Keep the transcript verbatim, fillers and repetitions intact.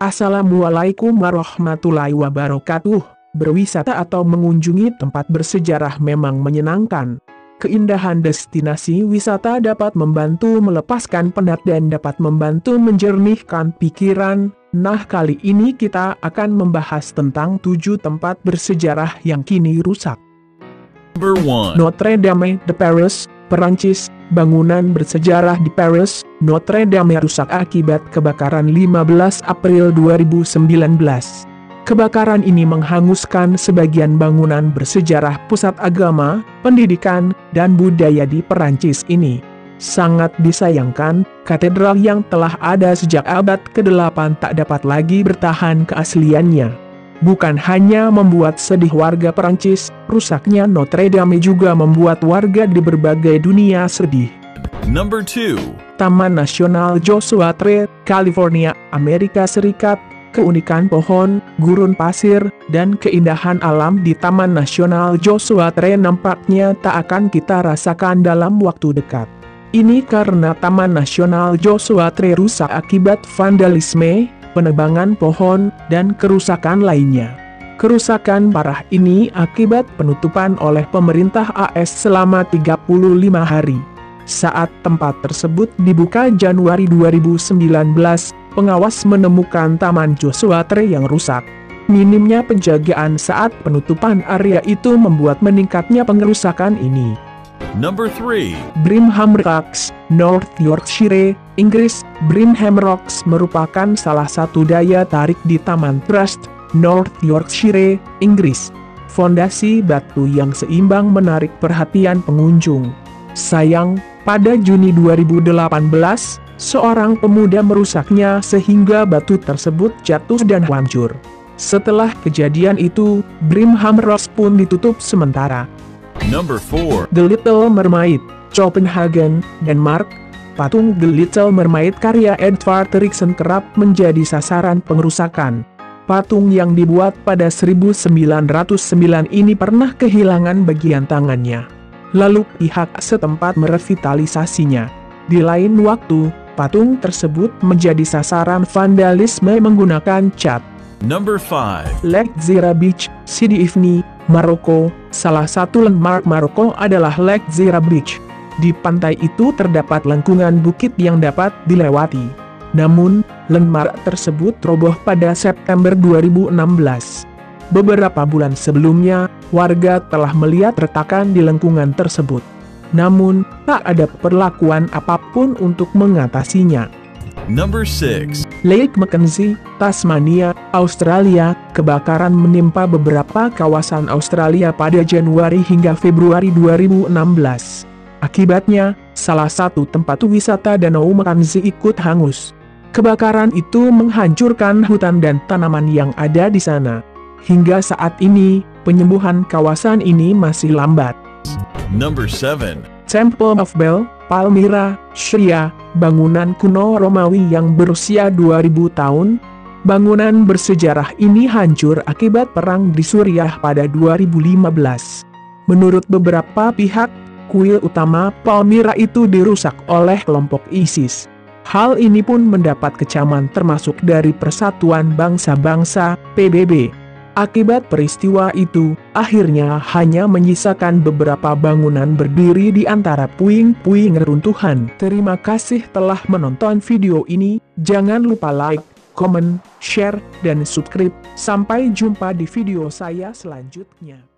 Assalamualaikum warahmatullahi wabarakatuh. Berwisata atau mengunjungi tempat bersejarah memang menyenangkan. Keindahan destinasi wisata dapat membantu melepaskan penat dan dapat membantu menjernihkan pikiran. Nah, kali ini kita akan membahas tentang tujuh tempat bersejarah yang kini rusak. Number one. Notre Dame de Paris, Perancis. Bangunan bersejarah di Paris, Notre Dame rusak akibat kebakaran lima belas April dua ribu sembilan belas. Kebakaran ini menghanguskan sebagian bangunan bersejarah pusat agama, pendidikan, dan budaya di Perancis ini. Sangat disayangkan, katedral yang telah ada sejak abad kedelapan tak dapat lagi bertahan keasliannya. Bukan hanya membuat sedih warga Perancis, rusaknya Notre Dame juga membuat warga di berbagai dunia sedih. Number two. Taman Nasional Joshua Tree, California, Amerika Serikat. Keunikan pohon, gurun pasir, dan keindahan alam di Taman Nasional Joshua Tree nampaknya tak akan kita rasakan dalam waktu dekat. Ini karena Taman Nasional Joshua Tree rusak akibat vandalisme, penebangan pohon, dan kerusakan lainnya. Kerusakan parah ini akibat penutupan oleh pemerintah A S selama tiga puluh lima hari. Saat tempat tersebut dibuka Januari dua ribu sembilan belas, pengawas menemukan Taman Joshua Tree yang rusak. Minimnya penjagaan saat penutupan area itu membuat meningkatnya pengerusakan ini. Number three. Brimham Rocks, North Yorkshire, Inggris. Brimham Rocks merupakan salah satu daya tarik di Taman Trust, North Yorkshire, Inggris. Fondasi batu yang seimbang menarik perhatian pengunjung. Sayang, pada Juni dua ribu delapan belas, seorang pemuda merusaknya sehingga batu tersebut jatuh dan hancur. Setelah kejadian itu, Brimham Rocks pun ditutup sementara. Number four. The Little Mermaid, Copenhagen, Denmark. Patung The Little Mermaid karya Edvard Eriksen kerap menjadi sasaran pengerusakan. Patung yang dibuat pada seribu sembilan ratus sembilan ini pernah kehilangan bagian tangannya. Lalu pihak setempat merevitalisasinya. Di lain waktu, patung tersebut menjadi sasaran vandalisme menggunakan cat. Number five. Lake Zira Beach, Sidi Ifni, Maroko. Salah satu landmark Maroko adalah Lake Zira Beach. Di pantai itu terdapat lengkungan bukit yang dapat dilewati. Namun, landmark tersebut roboh pada September dua ribu enam belas. Beberapa bulan sebelumnya, warga telah melihat retakan di lengkungan tersebut. Namun, tak ada perlakuan apapun untuk mengatasinya. Number six. Lake Mackenzie, Tasmania, Australia. Kebakaran menimpa beberapa kawasan Australia pada Januari hingga Februari dua ribu enam belas. Akibatnya, salah satu tempat wisata Danau Mackenzie ikut hangus. Kebakaran itu menghancurkan hutan dan tanaman yang ada di sana. Hingga saat ini, penyembuhan kawasan ini masih lambat. Number seven. Temple of Bel, Palmyra, Syria. Bangunan kuno Romawi yang berusia dua ribu tahun. Bangunan bersejarah ini hancur akibat perang di Suriah pada dua ribu lima belas. Menurut beberapa pihak, kuil utama Palmyra itu dirusak oleh kelompok ISIS. Hal ini pun mendapat kecaman termasuk dari Persatuan Bangsa-Bangsa, P B B. Akibat peristiwa itu, akhirnya hanya menyisakan beberapa bangunan berdiri di antara puing-puing reruntuhan. Terima kasih telah menonton video ini. Jangan lupa like, comment, share, dan subscribe. Sampai jumpa di video saya selanjutnya.